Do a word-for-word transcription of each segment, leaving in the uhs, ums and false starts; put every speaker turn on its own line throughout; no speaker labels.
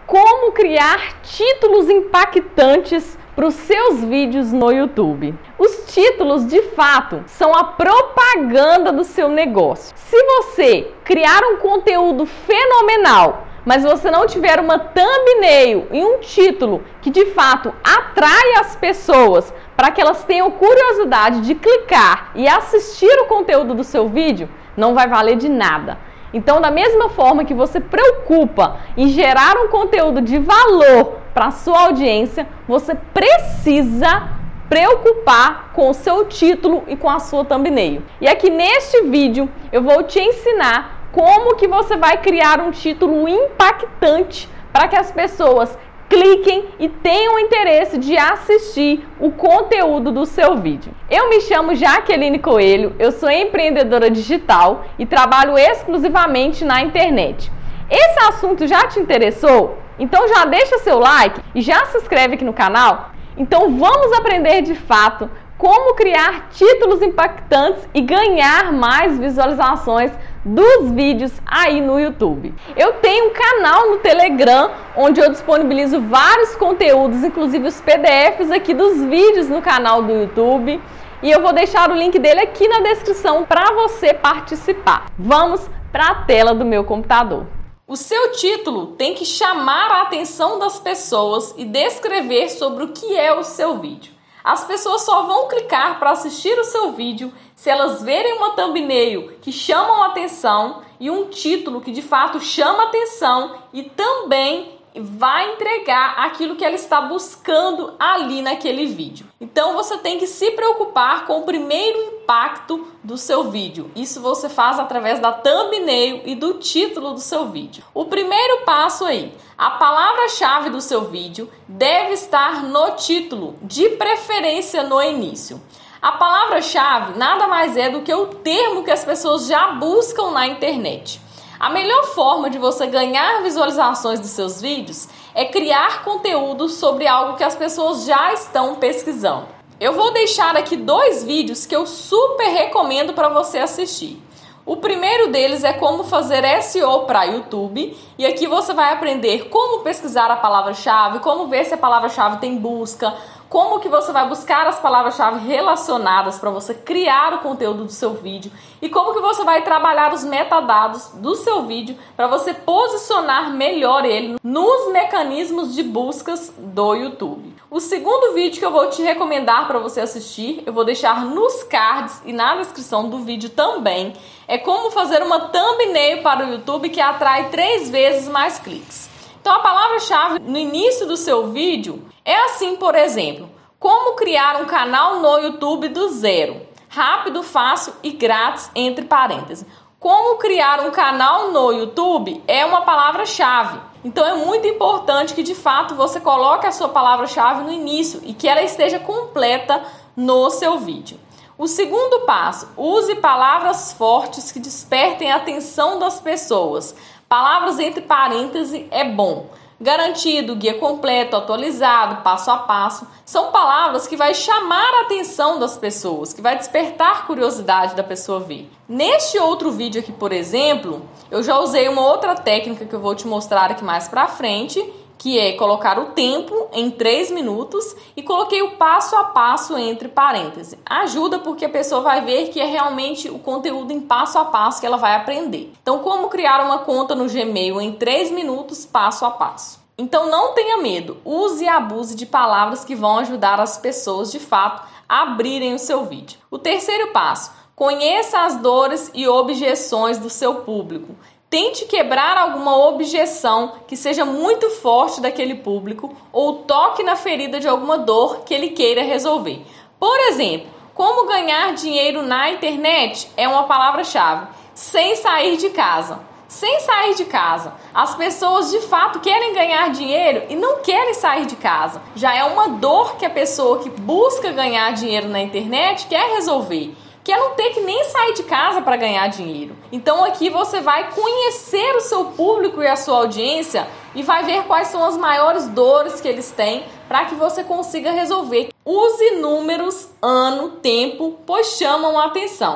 como criar títulos impactantes para os seus vídeos no YouTube. Os títulos, de fato, são a propaganda do seu negócio. Se você criar um conteúdo fenomenal, mas você não tiver uma thumbnail e um título que de fato atrai as pessoas para que elas tenham curiosidade de clicar e assistir o conteúdo do seu vídeo, não vai valer de nada. Então, da mesma forma que você preocupa em gerar um conteúdo de valor para a sua audiência, você precisa preocupar com o seu título e com a sua thumbnail. E aqui neste vídeo eu vou te ensinar como que você vai criar um título impactante para que as pessoas cliquem e tenham interesse de assistir o conteúdo do seu vídeo. Eu me chamo Jaqueline Coelho, eu sou empreendedora digital e trabalho exclusivamente na internet. Esse assunto já te interessou? Então já deixa seu like e já se inscreve aqui no canal? Então vamos aprender de fato como criar títulos impactantes e ganhar mais visualizações dos vídeos aí no YouTube. Eu tenho um canal no Telegram onde eu disponibilizo vários conteúdos, inclusive os P D Fs aqui dos vídeos no canal do YouTube, e eu vou deixar o link dele aqui na descrição para você participar. Vamos para a tela do meu computador. O seu título tem que chamar a atenção das pessoas e descrever sobre o que é o seu vídeo. As pessoas só vão clicar para assistir o seu vídeo se elas verem uma thumbnail que chama a atenção e um título que de fato chama a atenção e também vai entregar aquilo que ela está buscando ali naquele vídeo. Então você tem que se preocupar com o primeiro impacto do seu vídeo. Isso você faz através da thumbnail e do título do seu vídeo. O primeiro passo aí, a palavra-chave do seu vídeo deve estar no título, de preferência no início. A palavra-chave nada mais é do que o termo que as pessoas já buscam na internet. A melhor forma de você ganhar visualizações dos seus vídeos é criar conteúdo sobre algo que as pessoas já estão pesquisando. Eu vou deixar aqui dois vídeos que eu super recomendo para você assistir. O primeiro deles é como fazer S E O para YouTube, e aqui você vai aprender como pesquisar a palavra-chave, como ver se a palavra-chave tem busca, como que você vai buscar as palavras-chave relacionadas para você criar o conteúdo do seu vídeo e como que você vai trabalhar os metadados do seu vídeo para você posicionar melhor ele nos mecanismos de buscas do YouTube. O segundo vídeo que eu vou te recomendar para você assistir, eu vou deixar nos cards e na descrição do vídeo também, é como fazer uma thumbnail para o YouTube que atrai três vezes mais cliques. Então a palavra-chave no início do seu vídeo é assim, por exemplo, como criar um canal no YouTube do zero, rápido, fácil e grátis, entre parênteses. Como criar um canal no YouTube é uma palavra-chave. Então é muito importante que de fato você coloque a sua palavra-chave no início e que ela esteja completa no seu vídeo. O segundo passo, use palavras fortes que despertem a atenção das pessoas. Palavras entre parênteses é bom. Garantido, guia completo, atualizado, passo a passo. São palavras que vai chamar a atenção das pessoas, que vai despertar curiosidade da pessoa ver. Neste outro vídeo aqui, por exemplo, eu já usei uma outra técnica que eu vou te mostrar aqui mais pra frente, que é colocar o tempo em três minutos e coloquei o passo a passo entre parênteses. Ajuda porque a pessoa vai ver que é realmente o conteúdo em passo a passo que ela vai aprender. Então, como criar uma conta no Gmail em três minutos, passo a passo. Então, não tenha medo. Use e abuse de palavras que vão ajudar as pessoas, de fato, a abrirem o seu vídeo. O terceiro passo, conheça as dores e objeções do seu público. Tente quebrar alguma objeção que seja muito forte daquele público ou toque na ferida de alguma dor que ele queira resolver. Por exemplo, como ganhar dinheiro na internet é uma palavra-chave. Sem sair de casa. Sem sair de casa. As pessoas de fato querem ganhar dinheiro e não querem sair de casa. Já é uma dor que a pessoa que busca ganhar dinheiro na internet quer resolver. Que é não ter que nem sair de casa para ganhar dinheiro. Então aqui você vai conhecer o seu público e a sua audiência e vai ver quais são as maiores dores que eles têm para que você consiga resolver. Use números, ano, tempo, pois chamam a atenção.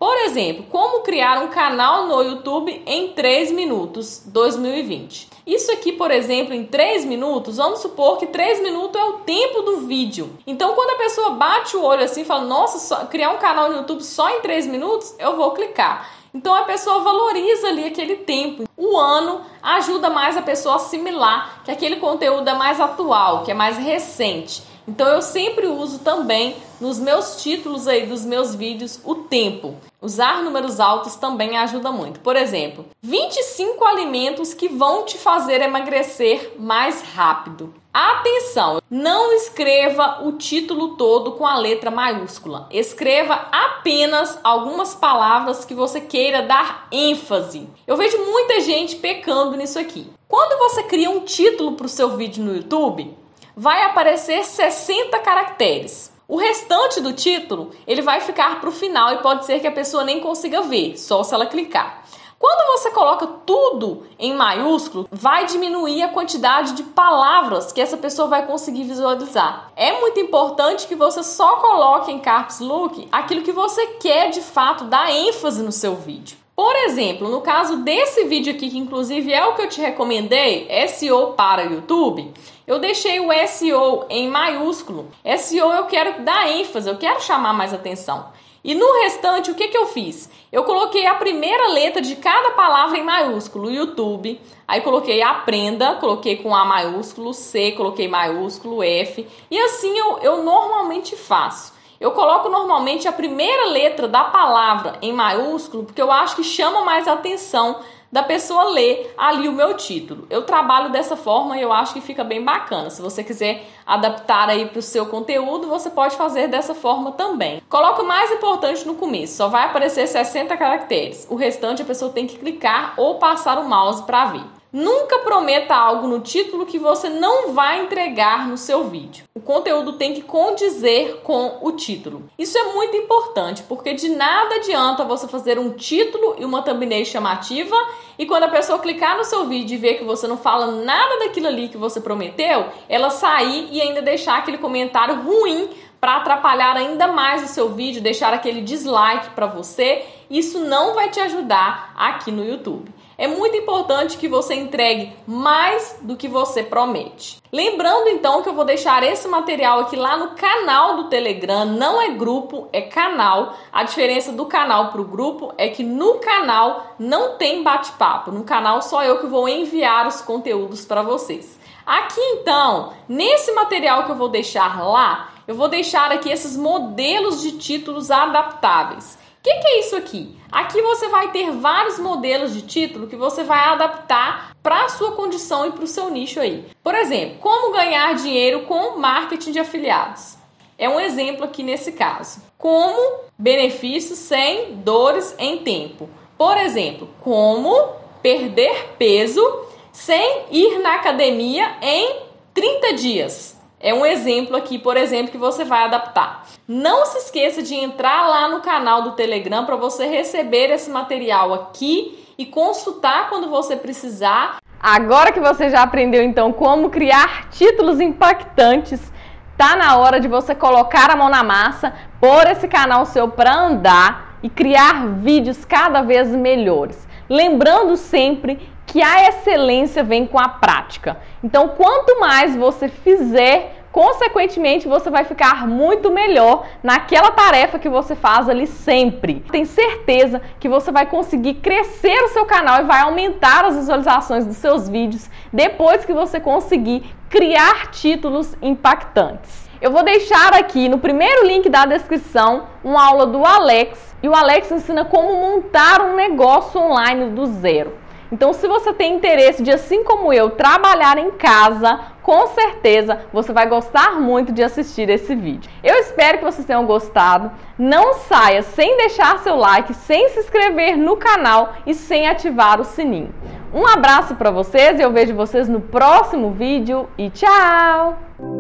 Por exemplo, como criar um canal no YouTube em três minutos, dois mil e vinte. Isso aqui, por exemplo, em três minutos, vamos supor que três minutos é o tempo do vídeo. Então, quando a pessoa bate o olho assim e fala, nossa, só, criar um canal no YouTube só em três minutos, eu vou clicar. Então, a pessoa valoriza ali aquele tempo. O ano ajuda mais a pessoa a assimilar que aquele conteúdo é mais atual, que é mais recente. Então, eu sempre uso também nos meus títulos aí dos meus vídeos o tempo. Usar números altos também ajuda muito. Por exemplo, vinte e cinco alimentos que vão te fazer emagrecer mais rápido. Atenção, não escreva o título todo com a letra maiúscula. Escreva apenas algumas palavras que você queira dar ênfase. Eu vejo muita gente pecando nisso aqui. Quando você cria um título para o seu vídeo no YouTube, vai aparecer sessenta caracteres. O restante do título, ele vai ficar para o final e pode ser que a pessoa nem consiga ver, só se ela clicar. Quando você coloca tudo em maiúsculo, vai diminuir a quantidade de palavras que essa pessoa vai conseguir visualizar. É muito importante que você só coloque em Caps Lock aquilo que você quer de fato dar ênfase no seu vídeo. Por exemplo, no caso desse vídeo aqui, que inclusive é o que eu te recomendei, S E O para YouTube, eu deixei o S E O em maiúsculo. S E O eu quero dar ênfase, eu quero chamar mais atenção. E no restante, o que que eu fiz? Eu coloquei a primeira letra de cada palavra em maiúsculo, YouTube. Aí coloquei aprenda, coloquei com A maiúsculo, C, coloquei maiúsculo, F. E assim eu, eu normalmente faço. Eu coloco normalmente a primeira letra da palavra em maiúsculo, porque eu acho que chama mais atenção da pessoa ler ali o meu título. Eu trabalho dessa forma e eu acho que fica bem bacana. Se você quiser adaptar aí para o seu conteúdo, você pode fazer dessa forma também. Coloca o mais importante no começo, só vai aparecer sessenta caracteres. O restante a pessoa tem que clicar ou passar o mouse para ver. Nunca prometa algo no título que você não vai entregar no seu vídeo. O conteúdo tem que condizer com o título. Isso é muito importante, porque de nada adianta você fazer um título e uma thumbnail chamativa e quando a pessoa clicar no seu vídeo e ver que você não fala nada daquilo ali que você prometeu, ela sair e ainda deixar aquele comentário ruim para atrapalhar ainda mais o seu vídeo, deixar aquele dislike para você. Isso não vai te ajudar aqui no YouTube. É muito importante que você entregue mais do que você promete. Lembrando então que eu vou deixar esse material aqui lá no canal do Telegram, não é grupo, é canal. A diferença do canal para o grupo é que no canal não tem bate-papo, no canal só eu que vou enviar os conteúdos para vocês. Aqui então, nesse material que eu vou deixar lá, eu vou deixar aqui esses modelos de títulos adaptáveis. O que, que é isso aqui? Aqui você vai ter vários modelos de título que você vai adaptar para a sua condição e para o seu nicho aí. Por exemplo, como ganhar dinheiro com marketing de afiliados. É um exemplo aqui nesse caso. Como benefícios sem dores em tempo. Por exemplo, como perder peso sem ir na academia em trinta dias. É um exemplo aqui, por exemplo, que você vai adaptar. Não se esqueça de entrar lá no canal do Telegram para você receber esse material aqui e consultar quando você precisar. Agora que você já aprendeu então como criar títulos impactantes, tá na hora de você colocar a mão na massa, pôr esse canal seu para andar e criar vídeos cada vez melhores. Lembrando sempre que a excelência vem com a prática. Então, quanto mais você fizer, consequentemente, você vai ficar muito melhor naquela tarefa que você faz ali sempre. Tenho certeza que você vai conseguir crescer o seu canal e vai aumentar as visualizações dos seus vídeos depois que você conseguir criar títulos impactantes. Eu vou deixar aqui no primeiro link da descrição uma aula do Alex, e o Alex ensina como montar um negócio online do zero. Então, se você tem interesse de, assim como eu, trabalhar em casa, com certeza você vai gostar muito de assistir esse vídeo. Eu espero que vocês tenham gostado. Não saia sem deixar seu like, sem se inscrever no canal e sem ativar o sininho. Um abraço para vocês e eu vejo vocês no próximo vídeo e tchau!